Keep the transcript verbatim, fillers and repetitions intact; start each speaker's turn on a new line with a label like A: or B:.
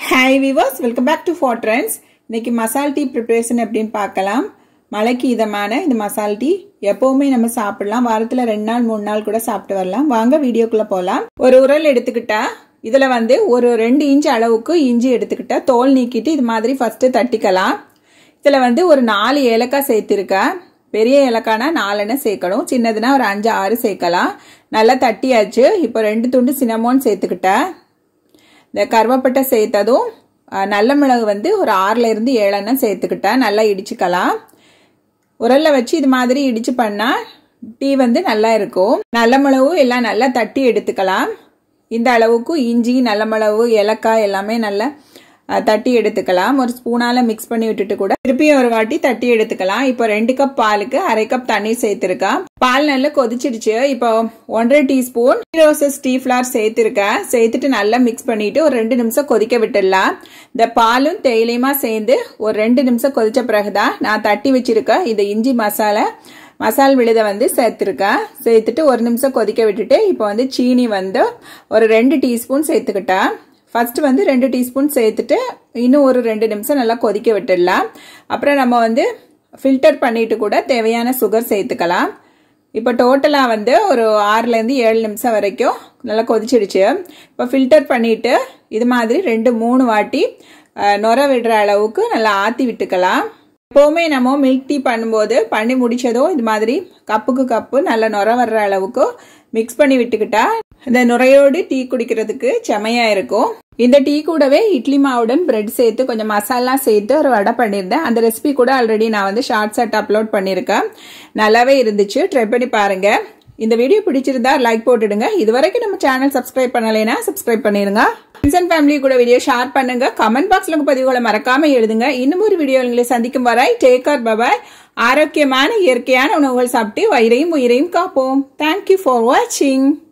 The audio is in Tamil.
A: Hi viewers, welcome back to FaTRenDZ. இன்னைக்கு மசால் டீ preparation எப்படின்னு பார்க்கலாம். மலைக்கு இதமான இந்த மசால் டீ எப்பவுமே நம்ம சாப்பிடலாம். வாரத்துல ரெண்டு நாள் மூணு நாள் கூட சாப்பிட்டு வரலாம். வாங்க வீடியோக்குள்ள போலாம். ஒரு உரல் எடுத்துக்கிட்டா இதுல வந்து ஒரு ரெண்டு இன்ச் அளவுக்கு இஞ்சி எடுத்துக்கிட்டா தோல் நீக்கிட்டு இது மாதிரி ஃபர்ஸ்ட் தட்டிக்கலாம். இதுல வந்து ஒரு நாலு ஏலக்காய் சேர்த்திருக்கேன். பெரிய ஏலக்காய்னா நாலெண்ணெய் சேர்க்கணும். சின்னதுனா ஒரு அஞ்சு ஆறு சேர்க்கலாம். நல்லா தட்டியாச்சு. இப்போ ரெண்டு துண்டு சின்னமோன் சேர்த்துக்கிட்டேன். இந்த கருவேப்பிலை சேர்த்ததும் நல்ல மிளகு வந்து ஒரு ஆறுல இருந்து ஏழு எண்ணெய் சேர்த்துக்கிட்டேன். நல்லா இடிச்சுக்கலாம். உரல்ல வச்சு இது மாதிரி இடிச்சு பண்ணா டீ வந்து நல்லா இருக்கும். நல்ல மிளகு எல்லாம் நல்லா தட்டி எடுத்துக்கலாம். இந்த அளவுக்கு இஞ்சி நல்ல மிளகு ஏலக்காய் எல்லாமே நல்லா தட்டி எடுத்துக்கலாம். ஒரு ஸ்பூனால மிக்ஸ் பண்ணி விட்டுட்டு கூட திருப்பியும் ஒரு வாட்டி தட்டி எடுத்துக்கலாம். இப்போ ரெண்டு கப் பாலுக்கு அரை கப் தண்ணி சேர்த்திருக்கேன். பால் நல்லா கொதிச்சிடுச்சு. இப்போ ஒன்றரை டீஸ்பூன் ரோசஸ் டீ ஃபிளார் சேர்த்திருக்கேன். சேர்த்துட்டு நல்லா மிக்ஸ் பண்ணிட்டு ஒரு ரெண்டு நிமிஷம் கொதிக்க விட்டுடலாம். இந்த பாலும் தேயிலையுமா சேர்ந்து ஒரு ரெண்டு நிமிஷம் கொதிச்ச பிறகுதான் நான் தட்டி வச்சிருக்கேன் இது இஞ்சி மசாலா மசால் விழுத வந்து சேர்த்திருக்கேன். சேர்த்துட்டு ஒரு நிமிஷம் கொதிக்க விட்டுட்டு இப்போ வந்து சீனி வந்து ஒரு ரெண்டு டீஸ்பூன் சேர்த்துக்கிட்டேன். ஃபர்ஸ்ட் வந்து ரெண்டு டீஸ்பூன் சேர்த்துட்டு இன்னும் ஒரு ரெண்டு நிமிஷம் நல்லா கொதிக்க விட்டுடலாம். அப்புறம் நம்ம வந்து ஃபில்டர் பண்ணிட்டு கூட தேவையான சுகர் சேர்த்துக்கலாம். இப்போ டோட்டலாக வந்து ஒரு ஆறுலேருந்து ஏழு நிமிஷம் வரைக்கும் நல்லா கொதிச்சிடுச்சு. இப்போ ஃபில்டர் பண்ணிட்டு இது மாதிரி ரெண்டு மூணு வாட்டி நுர விடுற அளவுக்கு நல்லா ஆற்றி விட்டுக்கலாம். எப்போவுமே நம்ம மில்க் டீ பண்ணும்போது பண்ணி முடிச்சதும் இது மாதிரி கப்புக்கு கப்பு நல்லா நுர வர்ற அளவுக்கு மிக்ஸ் பண்ணி விட்டுக்கிட்டா இந்த நுரையோடு டீ குடிக்கிறதுக்கு செமையா இருக்கும். இந்த டீ கூடவே இட்லி மாவுடன் பிரெட் சேர்த்து கொஞ்சம் மசாலா சேர்த்து ஒரு வடை பண்ணியிருந்தேன். அந்த ரெசிபி கூட ஆல்ரெடி நான் வந்து ஷார்ட் செட் அப்லோட் பண்ணியிருக்கேன். நல்லாவே இருந்துச்சு. ட்ரை பண்ணி பாருங்க. இந்த வீடியோ பிடிச்சிருந்தா லைக் போட்டுடுங்க. இது வரைக்கும் நம்ம சேனல் சப்ஸ்கிரைப் பண்ணலைன்னா சப்ஸ்கிரைப் பண்ணிருங்க. ஃப்ரெண்ட்ஸ் அண்ட் ஃபேமிலி கூட வீடியோ ஷேர் பண்ணுங்க. கமெண்ட் பாக்ஸ்ல உங்க பதிவுகளை மறக்காம எழுதுங்க. இன்னும் ஒரு வீடியோ உங்களை சந்திக்கும் வரை டேக் கேர், பை பை. ஆரோக்கியமான இயற்கையான உணவுகள் சாப்பிட்டு வயிறையும் உயிரையும் காப்போம். தேங்க்யூ ஃபார் வாட்சிங்.